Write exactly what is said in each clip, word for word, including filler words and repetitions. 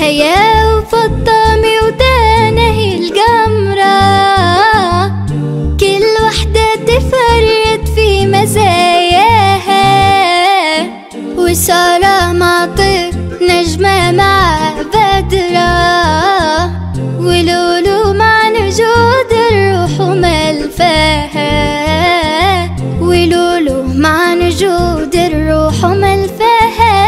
الحياة وفضامي ودانه القمرة، كل وحدة تفرد في مزاياها، وسارة مع طير نجمة مع بدرة، ولولو مع نجود الروح وملفاها، ولولو مع نجود الروح وملفاها.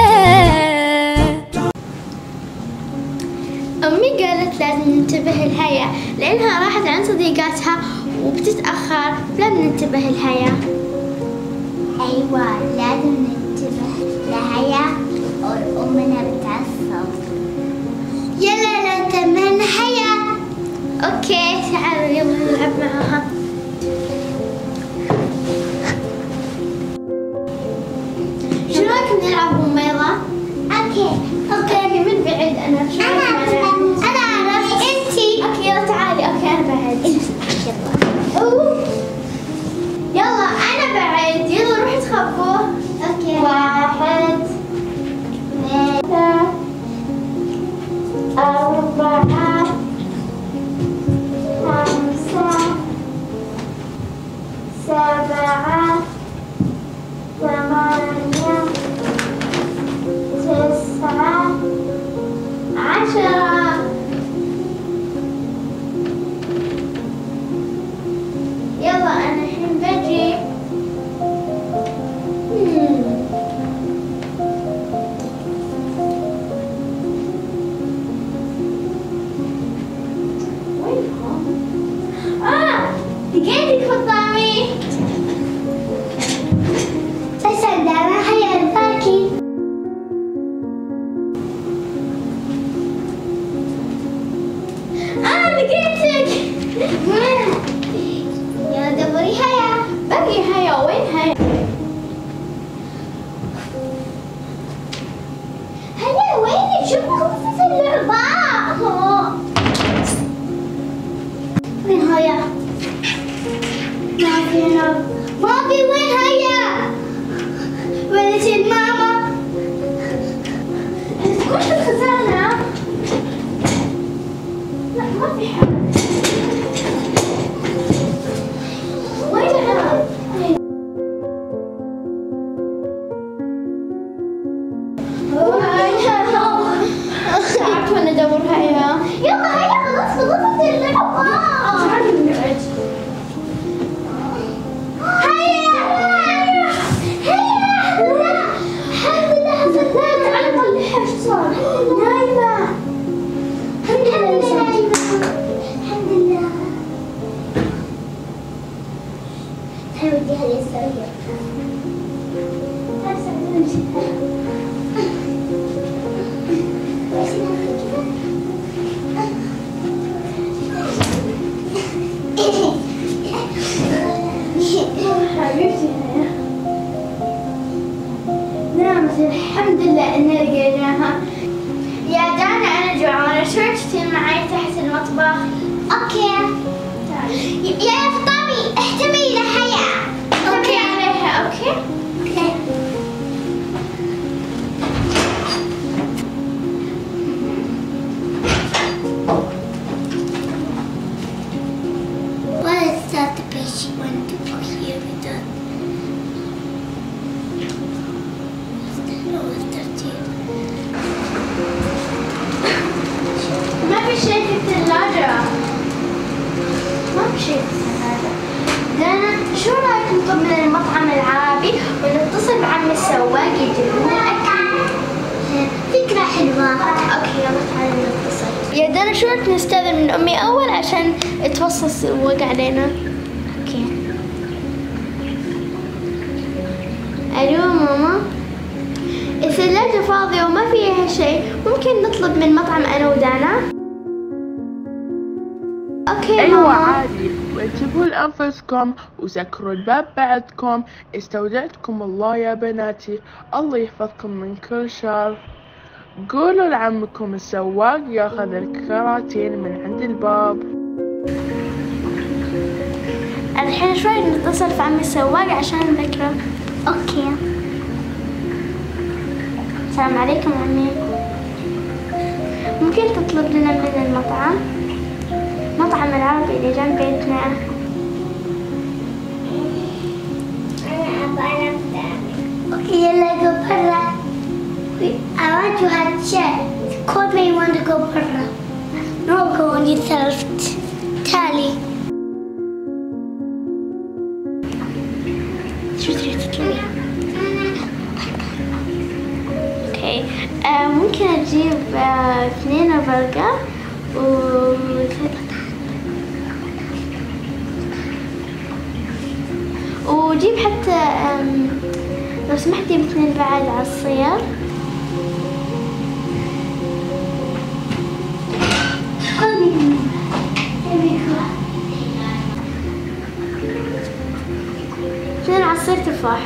أمي قالت لازم ننتبه لهيا لأنها راحت عند صديقاتها وبتتأخر، لازم ننتبه لهيا. أيوة لازم ننتبه لهيا وأمنا بتعصب. يلا ننتبه لهيا. أوكي تعالوا يلا نلعب معاها. شو رأيك نلعب بميضة؟ أوكي اوكي من بعيد انا شو أنا أنا أعرف انتي. اوكي يلا تعالي. اوكي انا بعد. اوه يلا انا بعد. يلا روحي تخبوا. أوكي واحد ثلاثة أربعة خمسة سبعة ثمانية تسعة عشرة. يلا أنا الحين بجي. وينهم؟ آه لقيتك فطامي. أسعد على حياة الباكي. آه لقيتك. يا دبري هيا. باقي هيا. وين هيا؟ هيا وينك؟ شو بكم في اللعبة؟ وين هيا؟ ما في هنا. ما في. وين هيا؟ ولدت ماما. وش الخزانة؟ لا ما في حد. وينها؟ تعبت وانا ادور هيا. يلا هيا خلاص خلصت اللعبة. تعالي نقعد. هيا هيا هيا. لا الحمد لله صدقت. تعالي طلعيها. شو صار؟ نايمة. الحمد لله نايمة. الحمد لله. هاي وديها للسرير. هاي ساعدوني امسكها. وإيش نعمل كذا؟ حبيبتي هيا. نامت الحمد لله إن لقيناها. يا دانا أنا جوعانة، شو تجين معي تحت المطبخ؟ اوكي. تعالي. يا فطامي احتمي لهيا. أوكي عليها. أوكي. اوكي. What is that the page you want to put here with that? ما في شيء في الثلاجة. ما في شيء في الثلاجة. دانا شو رأيك نطلب من المطعم العربي ونتصل بعم السواق يجيب لنا الأكل؟ فكرة حلوة. اوكي يلا تعالي نتصل. يا دانا شو رأيك نستأذن من أمي أول عشان توصل السواق علينا؟ اوكي. ألو ماما، الثلاجة فاضية وما فيها شيء، ممكن نطلب من مطعم أنا ودانا؟ أوكي أيوة ماما. عادي، وانتبهوا لأنفسكم وسكروا الباب بعدكم. استودعتكم الله يا بناتي، الله يحفظكم من كل شر. قولوا لعمكم السواق ياخذ الكراتين من عند الباب. الحين شوي نتصل في عم السواق عشان نذكره. اوكي. السلام عليكم عمي. ممكن تطلب لنا من المطعم، مطعم العربي اللي جنب بيتنا. أنا أبغى أنام. أوكي يلا go برا. I want to have chat. Call me when to go برا. No go on yourself. تالي. شو تريد تطلبي؟ اوكي آه ممكن اجيب آه اثنين برجر و وجيب حتى آم، لو سمحت جيب اثنين بعد عصير. اثنين عصير تفاح.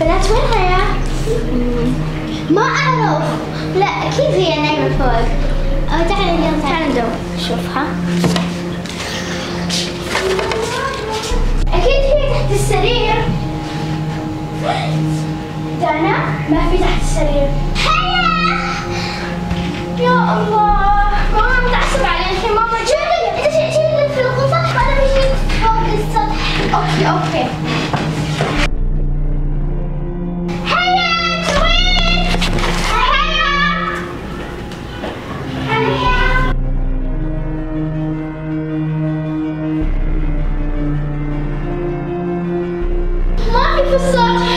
بنات وين هي؟ ما أعرف. لا أكيد هي نايمة فوق. أو تعالي اليوم تعالي ندور نشوفها. أكيد هي تحت السرير. دانا ما في تحت السرير. هيا يا الله ماما متعصب علي الحين. ماما جيبي انت جيبي لك في الغرفة وانا بجيب فوق السطح. اوكي اوكي. هيا انت وين؟ هيا هيا. ما في في السطح.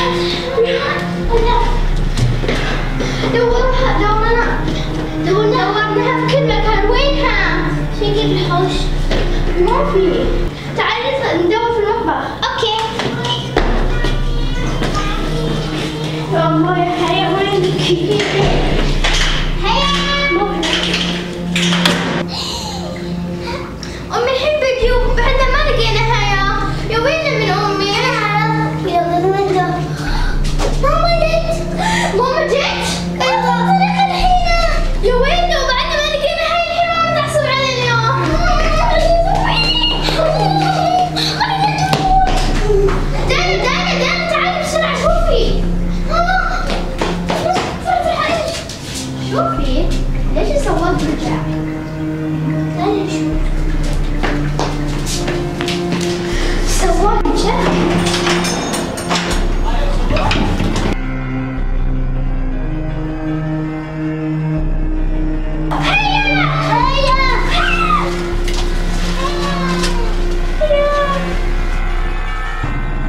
دورها دورنا دورنا دورناها في كل مكان. وينها؟ شيكي بالحوش. ما في. تعالي ندور في المطبخ. اوكي. يا الله يا هيا وينك؟ هيا. امي الحين فيديو بعدنا ما لقينا هيا. يا ويلنا من امي. يلا نندور. ماما جت. ماما جت. يا ويلنا وبعدنا ما لقينا هاي الحين. ماما تحسب علينا اليوم. دانا دانا دانا تعالي بسرعة شوفي. شوفي ليش السواق رجع؟ تعالي نشوف. السواق جاء.